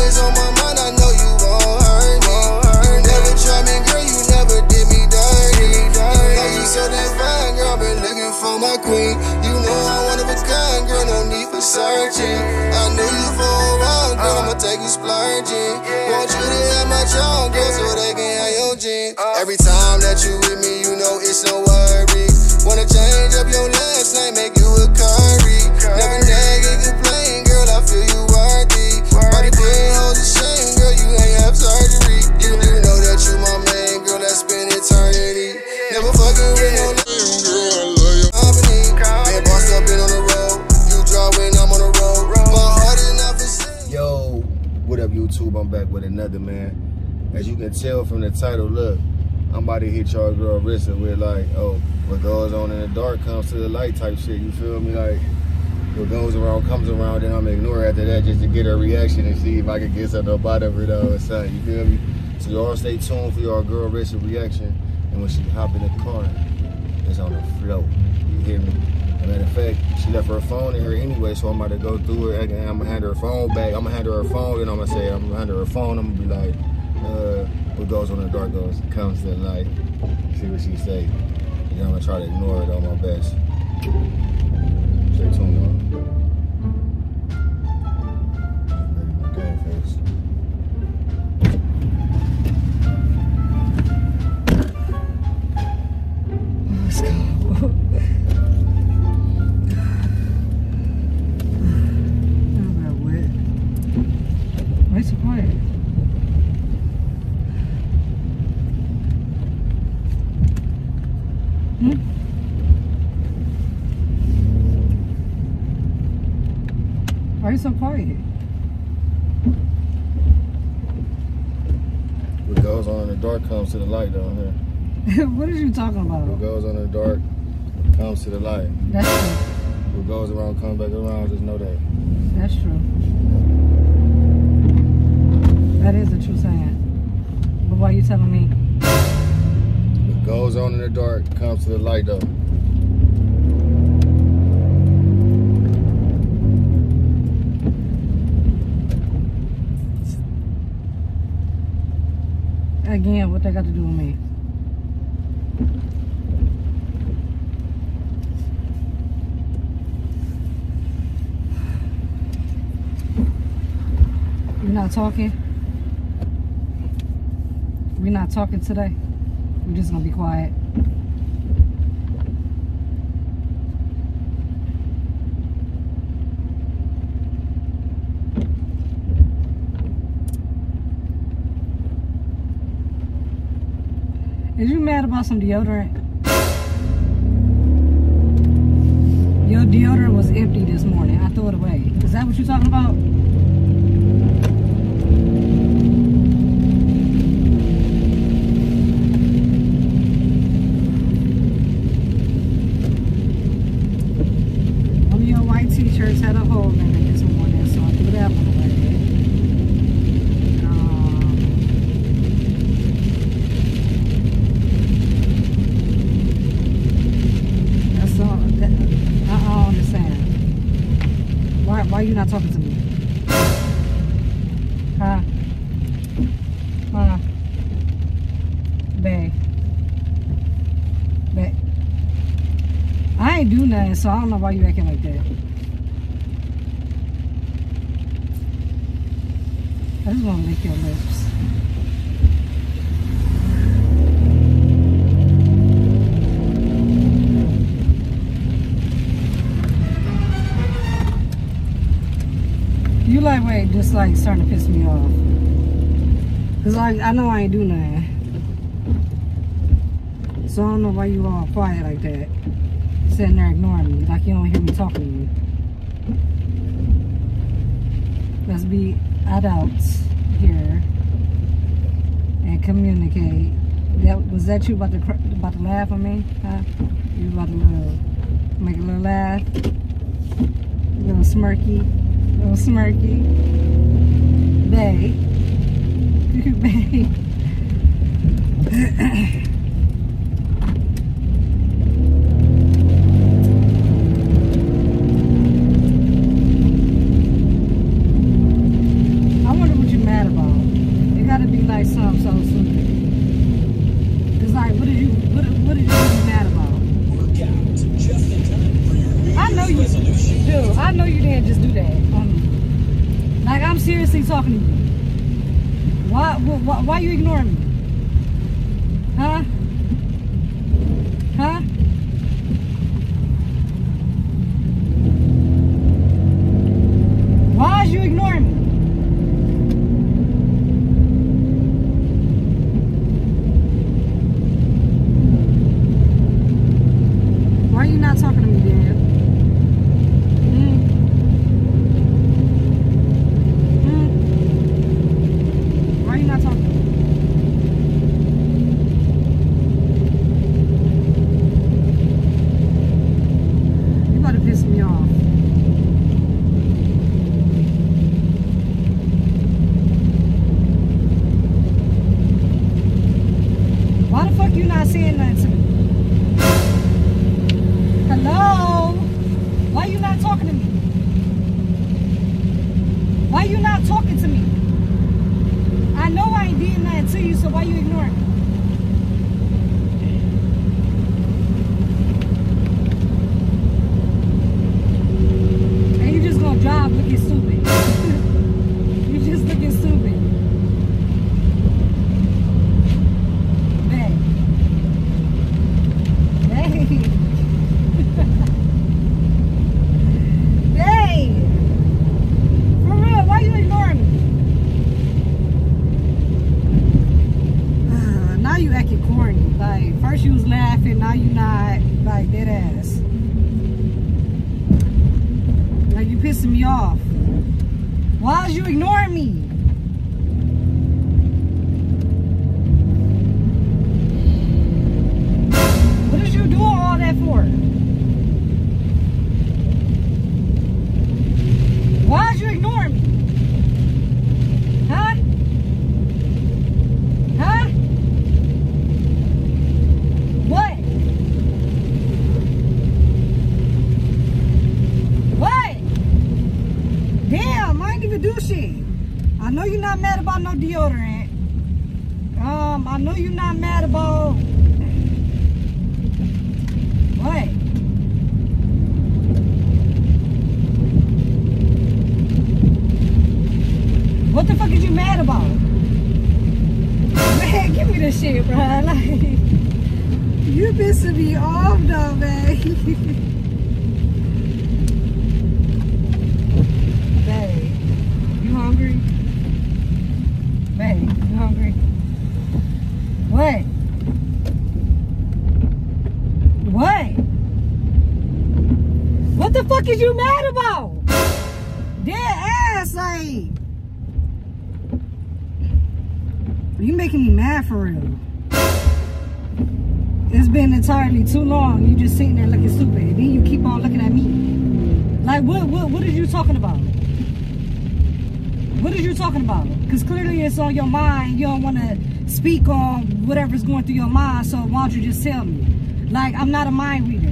always on my mind, I know you won't hurt me. You never try me, girl, you never did me dirty. You know you so damn fine, girl, been looking for my queen. You know I'm one of a kind, girl, no need for searching. I knew you for a while, girl, I'ma take you splurging. Want you to have my child, girl, so they can have your gene. Every time that you with me, you know it's no worry. Wanna change up your last name, make you a Curry. Never nag and complain, girl, I feel you worthy. Body putting hoes to shame, girl, you ain't have surgery. You know that you my man, girl, that's been eternity. Never fucking with no lame, girl, I love your company. Been bossed up, been on the road. You draw when I'm on the road. My heart is not for sale. Yo, what up, YouTube? I'm back with another, man. As you can tell from the title, look, I'm about to hit y'all girl wrist with like, oh, what goes on in the dark comes to the light type shit, you feel me? Like, what goes around comes around, then I'm gonna ignore after that just to get her reaction and see if I can get something up out of her though or something, you feel me? So y'all stay tuned for y'all girl wrist reaction, and when she hop in the car, it's on the float, you hear me? As a matter of fact, she left her phone in her anyway, so I'm about to go through her, and I'm gonna hand her phone back, I'm gonna hand her phone, and I'm gonna hand her phone, I'm gonna be like, what goes on in the dark comes to the light. See what she say. And I'm gonna try to ignore it on my best. Stay tuned, y'all. Game face. Let's go. Not that wet. Why so quiet? Why are you so quiet? What goes on in the dark comes to the light down here. What are you talking about? What goes on in the dark comes to the light. That's true. What goes around comes back around, just know that. That's true. That is a true saying. But why are you telling me? What goes on in the dark comes to the light though. Again, what they got to do with me? We're not talking? We're not talking today? We're just gonna be quiet? Is you mad about some deodorant? Your deodorant was empty this morning. I threw it away. Is that what you're talking about? One of your white t-shirts had a hole in it this morning, so I threw that one away. I understand. Why are you not talking to me? Huh? Huh? Babe. Babe. I ain't do nothing, so I don't know why you acting like that. I just want to lick your lips. You lightweight just like starting to piss me off. Cause I know I ain't do nothing. So I don't know why you all quiet like that. Sitting there ignoring me like you don't hear me talking to you. Let's be adults here and communicate. Was that you about to laugh at me? Huh? You about to make a little laugh? A little smirky? Little smirky. Babe. Babe. I wonder what you seriously talking to you. Why you ignoring me? Huh? Huh? Why is you ignoring me? Why are you not talking to me, Dad? Why are you not talking to me? You about to piss me off. Why the fuck you not saying nothing to me? Hello? Why you not talking to me? Why you not talking to me? I know I ain't did nothing to you, so why you ignoring me? And you just gonna drive looking stupid. You just looking stupid. Babe. Babe. Babe. For real, why you ignoring me? Now you acting corny. Like, first you was laughing, now you not. Like, dead ass. Like, you pissing me off. Why is you ignoring me? What is you doing all that for? Why is you ignoring me? Huh? Huh? What? What? Damn, I ain't even do shit. I know you're not mad about no deodorant. I know you're not mad about... What? What the fuck is you mad about? Man, give me this shit, bro. Like, you pissing me off, though, man. Babe, you hungry? Babe, you hungry? What? What? What the fuck is you mad about? Dead ass, like... You making me mad for real. It's been entirely too long. You just sitting there looking stupid. And then you keep on looking at me. Like, what are you talking about? What are you talking about? Because clearly it's on your mind. You don't want to speak on whatever's going through your mind. So why don't you just tell me? Like, I'm not a mind reader.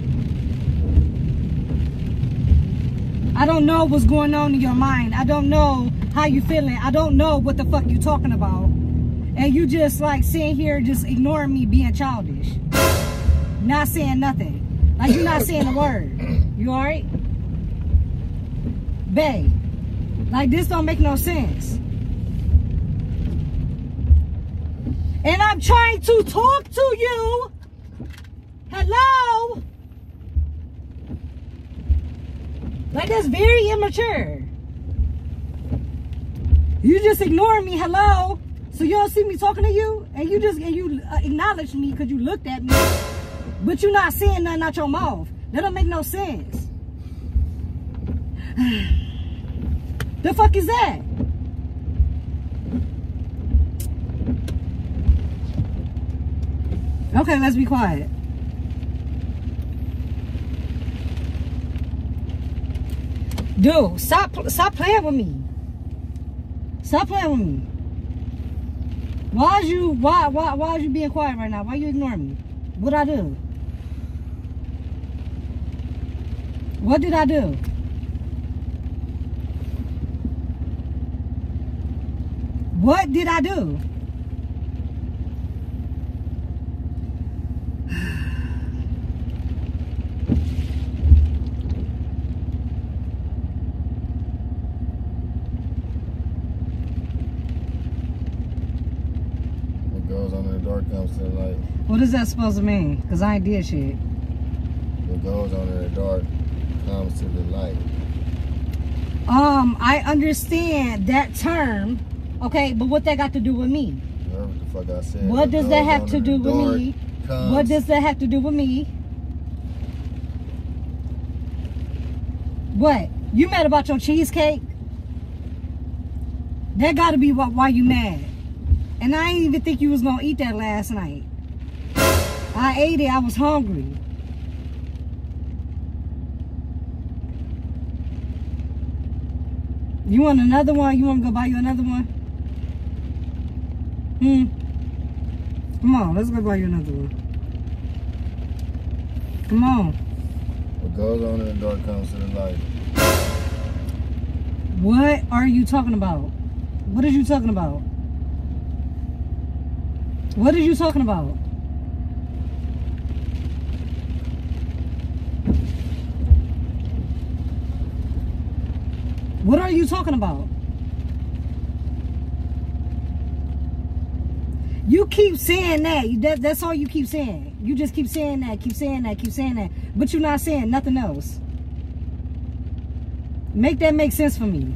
I don't know what's going on in your mind. I don't know how you feeling. I don't know what the fuck you talking about. And you just like sitting here just ignoring me being childish. Not saying nothing. Like you're not saying a word. You alright? Babe. Like this don't make no sense. And I'm trying to talk to you. Hello? Like that's very immature. You just ignoring me, hello? So you don't see me talking to you? And you acknowledge me because you looked at me. But you're not saying nothing out your mouth. That don't make no sense. The fuck is that? Okay, let's be quiet. Dude, stop playing with me. Stop playing with me. Why is you being quiet right now? Why you ignoring me? What I do? What did I do? What did I do? goes on in the dark comes to the light. What is that supposed to mean? Because I ain't did shit. What goes on in the dark comes to the light. I understand that term, okay, but what that got to do with me? You heard what the fuck I said. What does that have to do with me? What does that have to do with me? What? You mad about your cheesecake? That gotta be why you mad. And I didn't even think you was gonna eat that last night. I ate it, I was hungry. You want another one? You want me to go buy you another one? Come on, let's go buy you another one. Come on. What goes on in the dark comes to the light. What are you talking about? What are you talking about? What are you talking about? What are you talking about? You keep saying that. That's all you keep saying. You just keep saying that, keep saying that, keep saying that. But you're not saying nothing else. Make that make sense for me.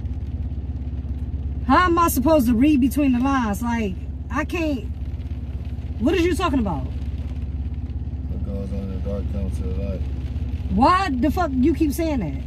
How am I supposed to read between the lines? Like, I can't. What are you talking about? What goes on in the dark comes to the light. Why the fuck you keep saying that?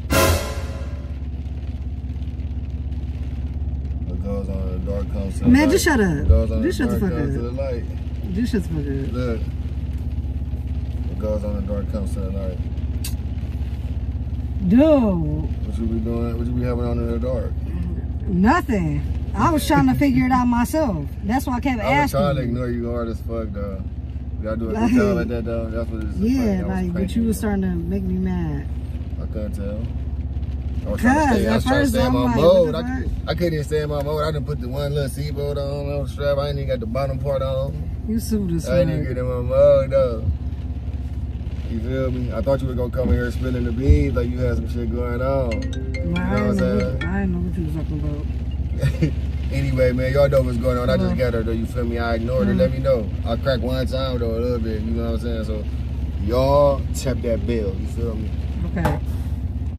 What goes on in the dark comes to the light. Man, just shut up. What goes on Just in shut the the fuck dark comes to up. the light. Just shut the fuck up. Look. What goes on in the dark comes to the light. Dude. What you be doing? What you be having on in the dark? Nothing. I was trying to figure it out myself. That's why I kept I was asking. trying to ignore you hard as fuck, though. You gotta do a good job like that, though. That's what it's Yeah, like, but you was starting to make me mad. I couldn't tell. I was trying to stay in my mode. I couldn't even stay in my mode. I didn't put the one little seatbelt on the strap. I ain't even got the bottom part on. You sued us. I didn't even get in my mode, though. You feel me? I thought you were gonna come in here spilling the beans like you had some shit going on. I didn't know what you was talking about. Anyway, man, y'all know what's going on. I just got her, though. You feel me? I ignored her. Let me know. I cracked one time, though, a little bit. You know what I'm saying? So, y'all tap that bell. You feel me? Okay.